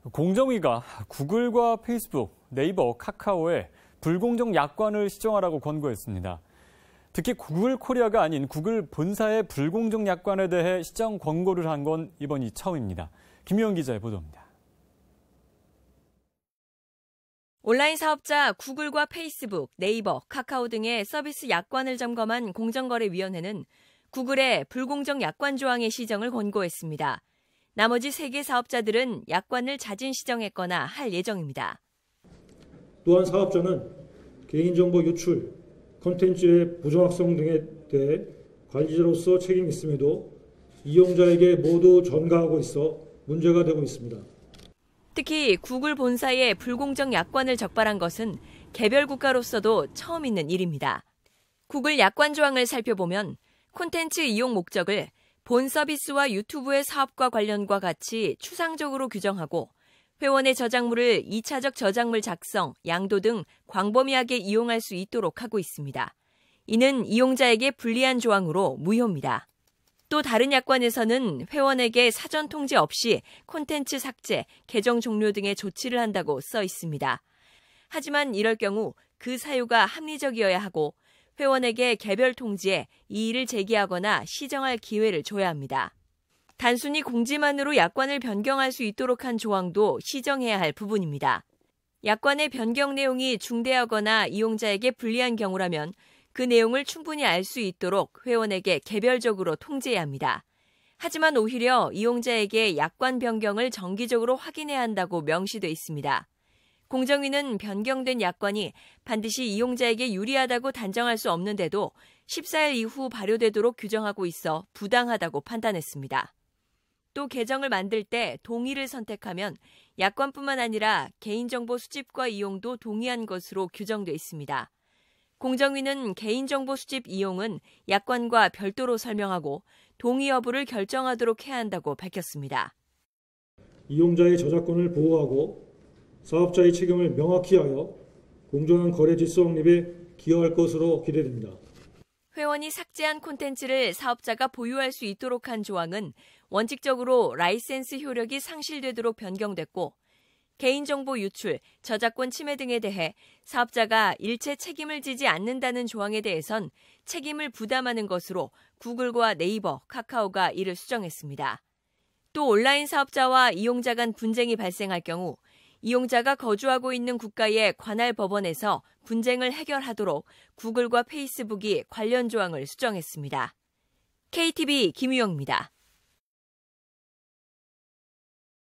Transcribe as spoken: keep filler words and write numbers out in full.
공정위가 구글과 페이스북, 네이버, 카카오에 불공정 약관을 시정하라고 권고했습니다. 특히 구글 코리아가 아닌 구글 본사의 불공정 약관에 대해 시정 권고를 한 건 이번이 처음입니다. 김유영 기자의 보도입니다. 온라인 사업자 구글과 페이스북, 네이버, 카카오 등의 서비스 약관을 점검한 공정거래위원회는 구글의 불공정 약관 조항의 시정을 권고했습니다. 나머지 세 개 사업자들은 약관을 자진 시정했거나 할 예정입니다. 또한 사업자는 개인정보 유출, 콘텐츠의 부정확성 등에 대해 관리자로서 책임이 있음에도 이용자에게 모두 전가하고 있어 문제가 되고 있습니다. 특히 구글 본사의 불공정 약관을 적발한 것은 개별 국가로서도 처음 있는 일입니다. 구글 약관 조항을 살펴보면 콘텐츠 이용 목적을 본 서비스와 유튜브의 사업과 관련과 같이 추상적으로 규정하고 회원의 저작물을 이차적 저작물 작성, 양도 등 광범위하게 이용할 수 있도록 하고 있습니다. 이는 이용자에게 불리한 조항으로 무효입니다. 또 다른 약관에서는 회원에게 사전 통지 없이 콘텐츠 삭제, 계정 종료 등의 조치를 한다고 써 있습니다. 하지만 이럴 경우 그 사유가 합리적이어야 하고 회원에게 개별 통지에 이의를 제기하거나 시정할 기회를 줘야 합니다. 단순히 공지만으로 약관을 변경할 수 있도록 한 조항도 시정해야 할 부분입니다. 약관의 변경 내용이 중대하거나 이용자에게 불리한 경우라면 그 내용을 충분히 알 수 있도록 회원에게 개별적으로 통지해야 합니다. 하지만 오히려 이용자에게 약관 변경을 정기적으로 확인해야 한다고 명시돼 있습니다. 공정위는 변경된 약관이 반드시 이용자에게 유리하다고 단정할 수 없는데도 십사 일 이후 발효되도록 규정하고 있어 부당하다고 판단했습니다. 또 계정을 만들 때 동의를 선택하면 약관뿐만 아니라 개인정보 수집과 이용도 동의한 것으로 규정돼 있습니다. 공정위는 개인정보 수집 이용은 약관과 별도로 설명하고 동의 여부를 결정하도록 해야 한다고 밝혔습니다. 이용자의 저작권을 보호하고 사업자의 책임을 명확히 하여 공정한 거래 질서 확립에 기여할 것으로 기대됩니다. 회원이 삭제한 콘텐츠를 사업자가 보유할 수 있도록 한 조항은 원칙적으로 라이센스 효력이 상실되도록 변경됐고 개인정보 유출, 저작권 침해 등에 대해 사업자가 일체 책임을 지지 않는다는 조항에 대해선 책임을 부담하는 것으로 구글과 네이버, 카카오가 이를 수정했습니다. 또 온라인 사업자와 이용자 간 분쟁이 발생할 경우 이용자가 거주하고 있는 국가의 관할 법원에서 분쟁을 해결하도록 구글과 페이스북이 관련 조항을 수정했습니다. 케이티비 김유영입니다.